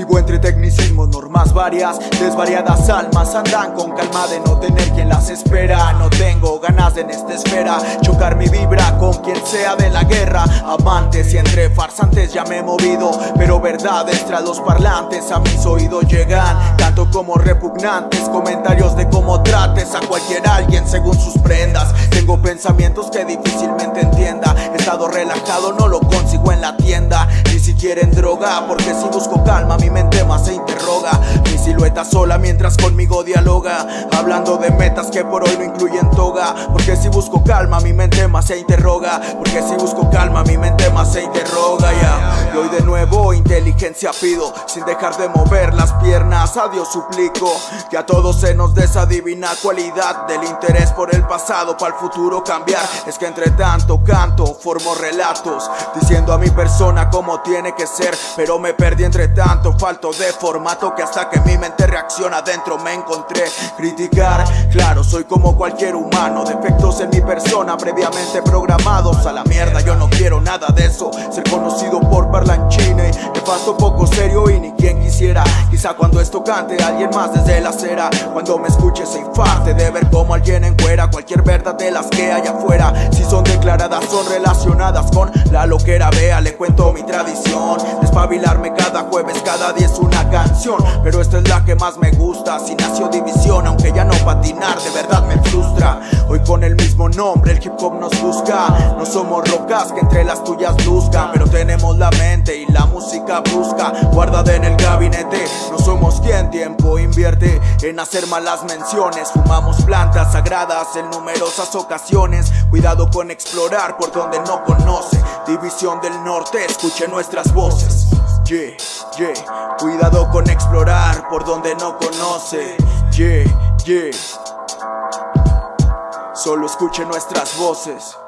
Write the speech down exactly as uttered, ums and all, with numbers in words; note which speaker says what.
Speaker 1: Sigo entre tecnicismos, normas varias, desvariadas almas andan con calma de no tener quien las espera. No tengo ganas de en esta esfera chocar mi vibra con quien sea de la guerra. Amantes y entre farsantes ya me he movido, pero verdades tras los parlantes a mis oídos llegan, tanto como repugnantes comentarios de cómo trates a cualquier alguien según sus prendas. Tengo pensamientos que difícilmente entienda, estado relajado no lo consigo en la tienda, ni siquiera en droga, porque si busco calma mi mente más se interroga. Mi silueta sola mientras conmigo dialoga, hablando de metas que por hoy no incluyen toga. Porque si busco calma mi mente más se interroga, porque si busco calma mi mente más se interroga. Yeah. Y hoy de nuevo inteligencia pido, sin dejar de mover las piernas, a Dios suplico que a todos se nos dé esa divina cualidad del interés por el pasado para el futuro cambiar. Es que entre tanto canto, formo relatos diciendo a mi persona cómo tiene que ser, pero me perdí entre tanto, falto de formato que hasta que mi mente reacciona adentro me encontré. Criticar, claro, soy como cualquier humano, defectos en mi persona previamente programados. A la mierda, yo no quiero nada de eso, ser conocido por parlanchine, nefasto, poco serio y ni quien quisiera. Quizá cuando esto cante alguien más desde la acera, cuando me escuche se infarte de ver cómo alguien encuera cualquier verdad de las que hay afuera. Si son declaradas son relacionadas con la loquera, vea, le cuento mi tradición, despabilarme cada jueves, cada día es una canción, pero esta es la que más me gusta. Si nació división, aunque ya no patinar de verdad me frustra. Hoy con el mismo nombre el hip hop nos busca, no somos rocas que entre las tuyas luzcan, pero tenemos la mente y la música brusca guardada en el gabinete. No somos quien tiempo invierte en hacer malas menciones, fumamos plantas sagradas en numerosas ocasiones. Cuidado con explorar por donde no conoce, división del norte, escuche nuestras voces. Yeah, yeah, cuidado con explorar por donde no conoce. Yeah, yeah, solo escuche nuestras voces.